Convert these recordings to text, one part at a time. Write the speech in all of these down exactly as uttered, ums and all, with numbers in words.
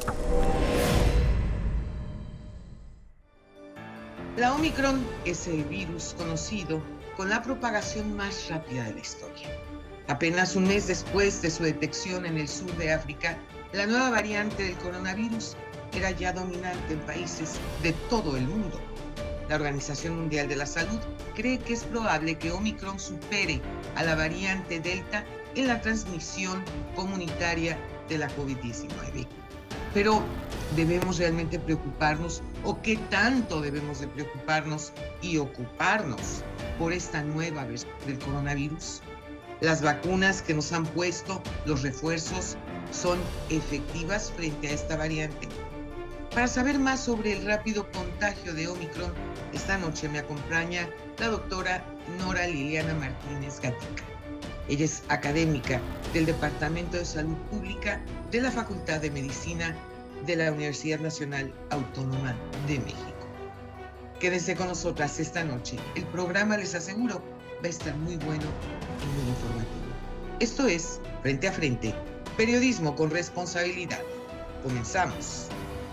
La Omicron es el virus conocido con la propagación más rápida de la historia. Apenas un mes después de su detección en el sur de África, la nueva variante del coronavirus era ya dominante en países de todo el mundo. La Organización Mundial de la Salud cree que es probable que Omicron supere a la variante Delta en la transmisión comunitaria de la COVID diecinueve. Pero, ¿debemos realmente preocuparnos o qué tanto debemos de preocuparnos y ocuparnos por esta nueva versión del coronavirus? Las vacunas que nos han puesto, los refuerzos, ¿son efectivas frente a esta variante? Para saber más sobre el rápido contagio de Omicron, esta noche me acompaña la doctora Nora Liliana Martínez Gatica. Ella es académica del Departamento de Salud Pública de la Facultad de Medicina de la Universidad Nacional Autónoma de México. Quédense con nosotras esta noche. El programa, les aseguro, va a estar muy bueno y muy informativo. Esto es Frente a Frente, periodismo con responsabilidad. Comenzamos.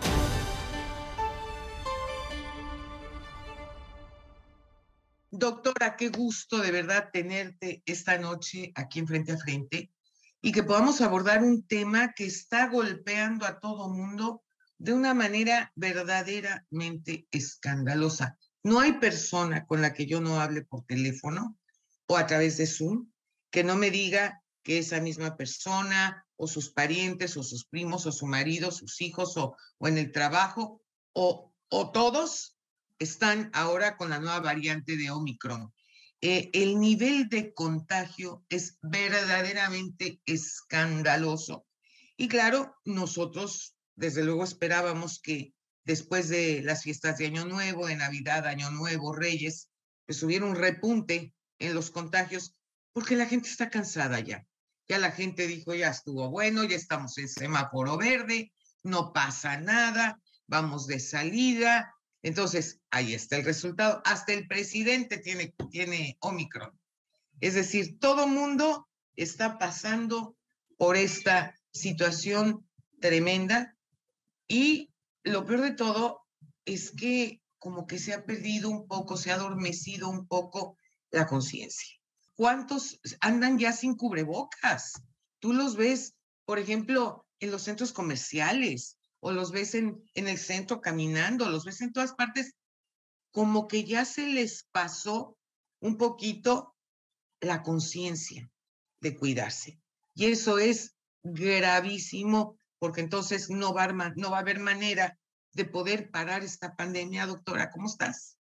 Doctora, qué gusto de verdad tenerte esta noche aquí en Frente a Frente y que podamos abordar un tema que está golpeando a todo mundo de una manera verdaderamente escandalosa. No hay persona con la que yo no hable por teléfono o a través de Zoom que no me diga que esa misma persona o sus parientes o sus primos o su marido, sus hijos o, o en el trabajo o, o todos están ahora con la nueva variante de Omicron. Eh, el nivel de contagio es verdaderamente escandaloso. Y claro, nosotros desde luego esperábamos que después de las fiestas de Año Nuevo, de Navidad, Año Nuevo, Reyes, pues hubiera un repunte en los contagios, porque la gente está cansada ya. Ya la gente dijo, ya estuvo bueno, ya estamos en semáforo verde, no pasa nada, vamos de salida. Entonces, ahí está el resultado. Hasta el presidente tiene, tiene Omicron. Es decir, todo mundo está pasando por esta situación tremenda y lo peor de todo es que como que se ha perdido un poco, se ha adormecido un poco la conciencia. ¿Cuántos andan ya sin cubrebocas? Tú los ves, por ejemplo, en los centros comerciales, o los ves en, en el centro caminando, los ves en todas partes, como que ya se les pasó un poquito la conciencia de cuidarse. Y eso es gravísimo, porque entonces no va, a, no va a haber manera de poder parar esta pandemia. Doctora, ¿cómo estás?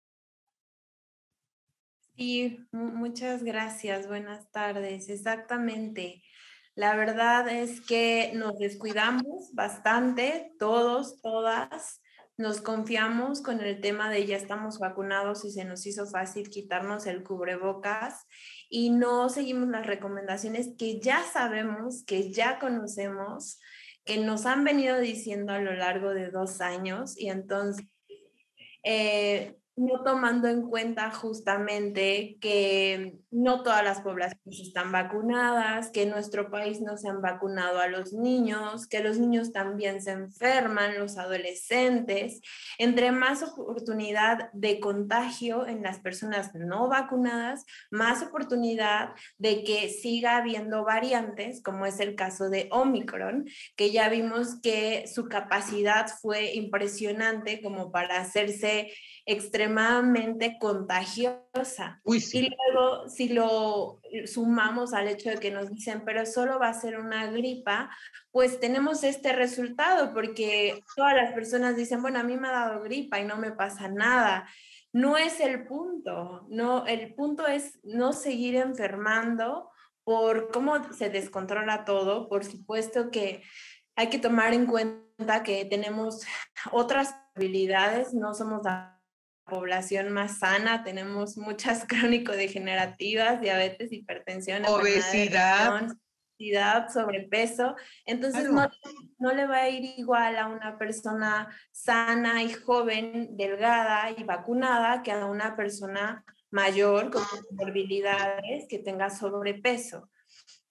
Sí, muchas gracias. Buenas tardes. Exactamente. La verdad es que nos descuidamos bastante, todos, todas. Nos confiamos con el tema de ya estamos vacunados y se nos hizo fácil quitarnos el cubrebocas y no seguimos las recomendaciones que ya sabemos, que ya conocemos, que nos han venido diciendo a lo largo de dos años y entonces eh, no tomando en cuenta justamente que no todas las poblaciones están vacunadas, que en nuestro país no se han vacunado a los niños, que los niños también se enferman, los adolescentes. Entre más oportunidad de contagio en las personas no vacunadas, más oportunidad de que siga habiendo variantes, como es el caso de Omicron, que ya vimos que su capacidad fue impresionante como para hacerse extremadamente contagiosa. Uy, sí. Y luego, si lo sumamos al hecho de que nos dicen, pero solo va a ser una gripa, pues tenemos este resultado, porque todas las personas dicen, bueno, a mí me ha dado gripa y no me pasa nada. No es el punto, no, el punto es no seguir enfermando por cómo se descontrola todo. Por supuesto que hay que tomar en cuenta que tenemos otras habilidades, no somos la población más sana, tenemos muchas crónico-degenerativas, diabetes, hipertensión, obesidad, obesidad, sobrepeso, entonces claro. no, no le va a ir igual a una persona sana y joven, delgada y vacunada que a una persona mayor con comorbilidades que tenga sobrepeso.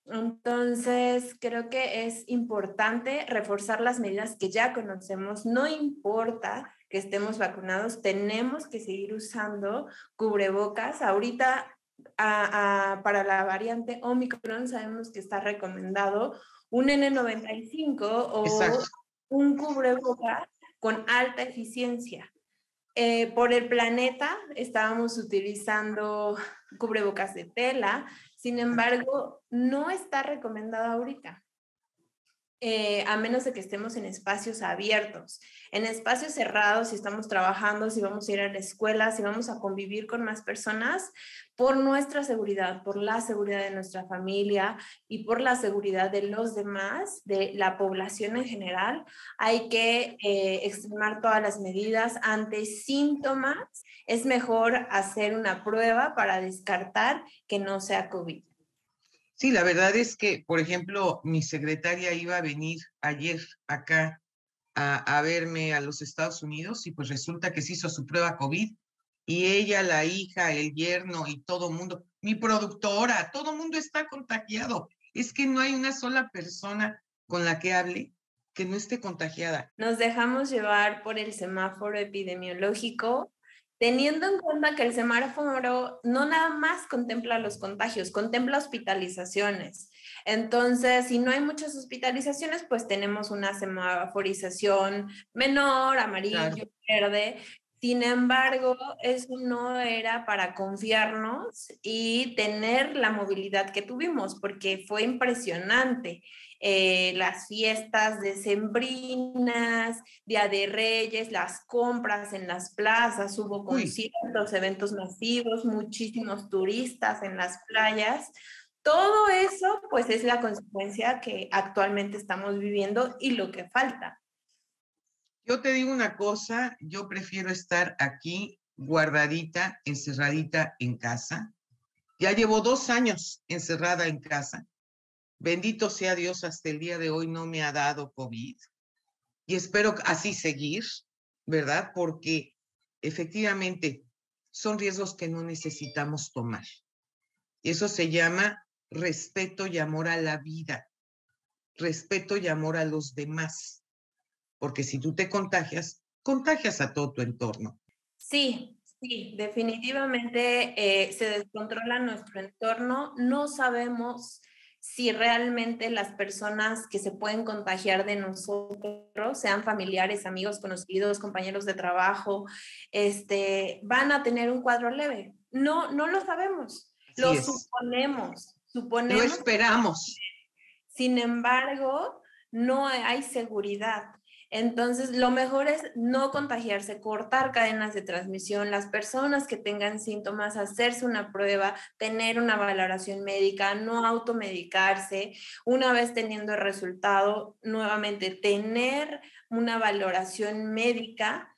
Entonces, creo que es importante reforzar las medidas que ya conocemos. No importa que estemos vacunados, tenemos que seguir usando cubrebocas. Ahorita, a, a, para la variante Omicron, sabemos que está recomendado un N noventa y cinco o Exacto. un cubrebocas con alta eficiencia. Eh, por el planeta estábamos utilizando cubrebocas de tela, sin embargo, no está recomendado ahorita. Eh, a menos de que estemos en espacios abiertos. En espacios cerrados, si estamos trabajando, si vamos a ir a la escuela, si vamos a convivir con más personas, por nuestra seguridad, por la seguridad de nuestra familia y por la seguridad de los demás, de la población en general, hay que eh, extremar todas las medidas. Ante síntomas, es mejor hacer una prueba para descartar que no sea COVID. Sí, la verdad es que, por ejemplo, mi secretaria iba a venir ayer acá a, a verme a los Estados Unidos y pues resulta que se hizo su prueba COVID y ella, la hija, el yerno y todo mundo, mi productora, todo mundo está contagiado. Es que no hay una sola persona con la que hable que no esté contagiada. Nos dejamos llevar por el semáforo epidemiológico, teniendo en cuenta que el semáforo no nada más contempla los contagios, contempla hospitalizaciones. Entonces, si no hay muchas hospitalizaciones, pues tenemos una semaforización menor, amarillo, Claro. verde. Sin embargo, eso no era para confiarnos y tener la movilidad que tuvimos, porque fue impresionante. Eh, las fiestas decembrinas, Día de Reyes, las compras en las plazas, hubo Uy, conciertos, eventos masivos, muchísimos turistas en las playas. Todo eso, pues, es la consecuencia que actualmente estamos viviendo y lo que falta. yo te digo una cosa, yo prefiero estar aquí guardadita, encerradita en casa. Ya llevo dos años encerrada en casa. Bendito sea Dios, hasta el día de hoy no me ha dado COVID y espero así seguir, ¿verdad? Porque efectivamente son riesgos que no necesitamos tomar. Eso se llama respeto y amor a la vida, respeto y amor a los demás, porque si tú te contagias, contagias a todo tu entorno. Sí, sí, definitivamente eh, se descontrola nuestro entorno. No sabemos si realmente las personas que se pueden contagiar de nosotros, sean familiares, amigos, conocidos, compañeros de trabajo, este, van a tener un cuadro leve. No, no lo sabemos. Lo Así es. suponemos, Lo suponemos. esperamos. Sin embargo, no hay seguridad. Entonces, lo mejor es no contagiarse, cortar cadenas de transmisión, las personas que tengan síntomas, hacerse una prueba, tener una valoración médica, no automedicarse. Una vez teniendo el resultado, nuevamente tener una valoración médica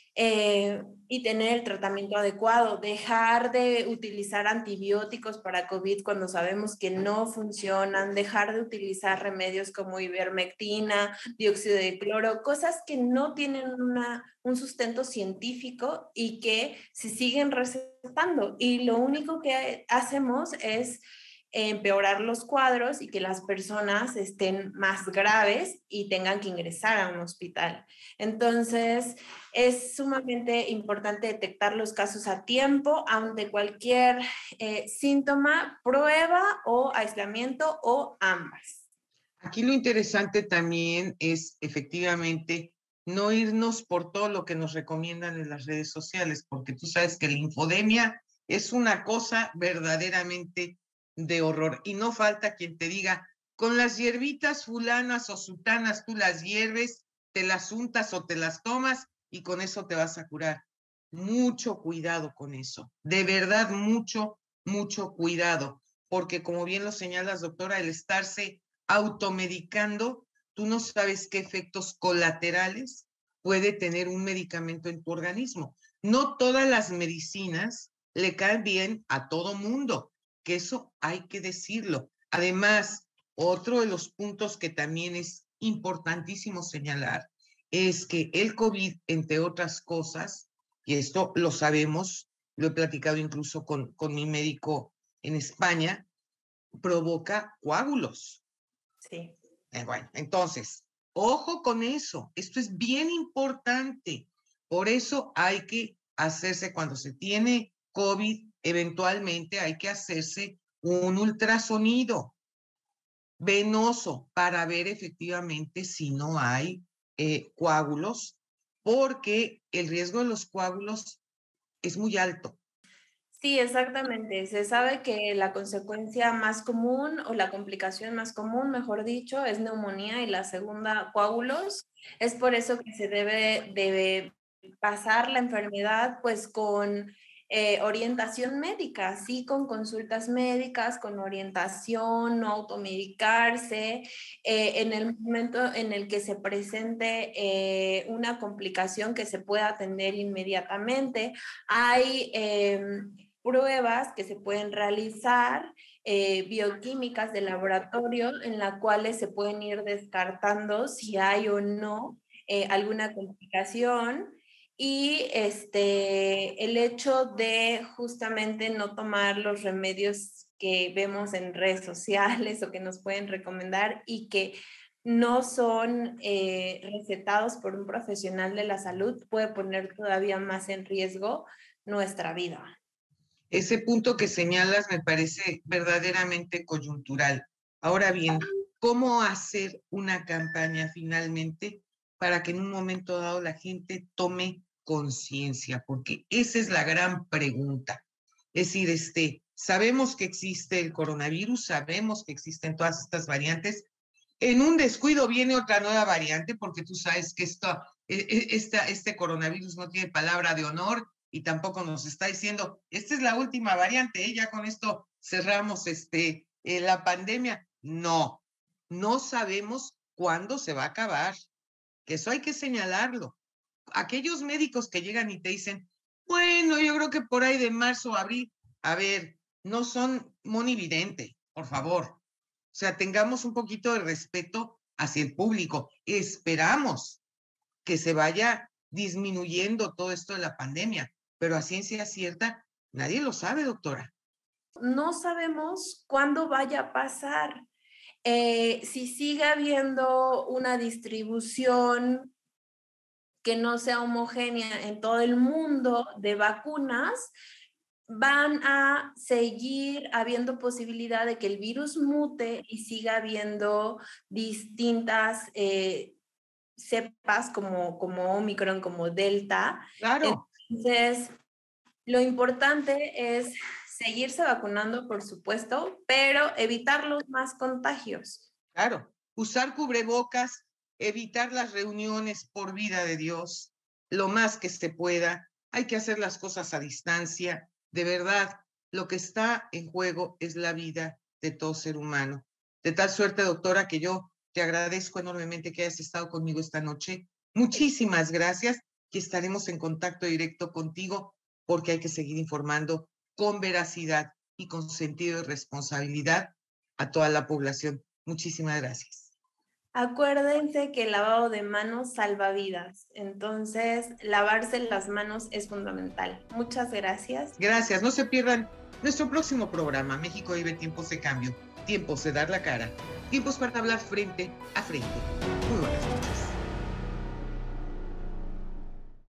eh, y tener el tratamiento adecuado, dejar de utilizar antibióticos para COVID cuando sabemos que no funcionan, dejar de utilizar remedios como ivermectina, dióxido de cloro, cosas que no tienen una, un sustento científico y que se siguen recetando. Y lo único que hacemos es empeorar los cuadros y que las personas estén más graves y tengan que ingresar a un hospital. Entonces, es sumamente importante detectar los casos a tiempo, ante cualquier eh, síntoma, prueba o aislamiento o ambas. Aquí lo interesante también es efectivamente no irnos por todo lo que nos recomiendan en las redes sociales, porque tú sabes que la infodemia es una cosa verdaderamente de horror y no falta quien te diga, con las hierbitas fulanas o sutanas tú las hierves, te las untas o te las tomas y con eso te vas a curar. Mucho cuidado con eso, de verdad mucho, mucho cuidado, porque como bien lo señalas, doctora, el estarse automedicando, tú no sabes qué efectos colaterales puede tener un medicamento en tu organismo. No todas las medicinas le caen bien a todo mundo, que eso hay que decirlo. Además, otro de los puntos que también es importantísimo señalar es que el COVID, entre otras cosas, y esto lo sabemos, lo he platicado incluso con, con mi médico en España, provoca coágulos. Sí. Eh, bueno, entonces, ojo con eso. Esto es bien importante. Por eso hay que hacerse, cuando se tiene COVID, eventualmente hay que hacerse un ultrasonido venoso para ver efectivamente si no hay eh, coágulos, porque el riesgo de los coágulos es muy alto. Sí, exactamente. Se sabe que la consecuencia más común o la complicación más común, mejor dicho, es neumonía y la segunda, coágulos. Es por eso que se debe, debe pasar la enfermedad pues con eh, orientación médica, sí, con consultas médicas, con orientación, no automedicarse. Eh, en el momento en el que se presente eh, una complicación que se pueda atender inmediatamente, hay... Eh, pruebas que se pueden realizar, eh, bioquímicas de laboratorio, en las cuales se pueden ir descartando si hay o no eh, alguna complicación. Y este, el hecho de justamente no tomar los remedios que vemos en redes sociales o que nos pueden recomendar y que no son eh, recetados por un profesional de la salud puede poner todavía más en riesgo nuestra vida. Ese punto que señalas me parece verdaderamente coyuntural. Ahora bien, ¿cómo hacer una campaña finalmente para que en un momento dado la gente tome conciencia? Porque esa es la gran pregunta. Es decir, este, sabemos que existe el coronavirus, sabemos que existen todas estas variantes. En un descuido viene otra nueva variante, porque tú sabes que esto, esta, este coronavirus no tiene palabra de honor y tampoco nos está diciendo, esta es la última variante, ¿eh? Ya con esto cerramos este, eh, la pandemia. No, no sabemos cuándo se va a acabar, que eso hay que señalarlo. Aquellos médicos que llegan y te dicen, bueno, yo creo que por ahí de marzo o abril, a ver, no son monividente, por favor. O sea, tengamos un poquito de respeto hacia el público. Esperamos que se vaya disminuyendo todo esto de la pandemia, pero a ciencia cierta, nadie lo sabe, doctora. No sabemos cuándo vaya a pasar. Eh, si sigue habiendo una distribución que no sea homogénea en todo el mundo de vacunas, van a seguir habiendo posibilidad de que el virus mute y siga habiendo distintas eh, cepas como, como Omicron, como Delta. Claro. Entonces, lo importante es seguirse vacunando, por supuesto, pero evitar los más contagios. Claro, usar cubrebocas, evitar las reuniones por vida de Dios, lo más que se pueda. Hay que hacer las cosas a distancia. De verdad, lo que está en juego es la vida de todo ser humano. De tal suerte, doctora, que yo te agradezco enormemente que hayas estado conmigo esta noche. Muchísimas gracias y estaremos en contacto directo contigo porque hay que seguir informando con veracidad y con sentido de responsabilidad a toda la población. Muchísimas gracias. Acuérdense que el lavado de manos salva vidas, entonces lavarse las manos es fundamental. Muchas gracias. Gracias, no se pierdan nuestro próximo programa. México vive tiempos de cambio, tiempos de dar la cara, tiempos para hablar frente a frente.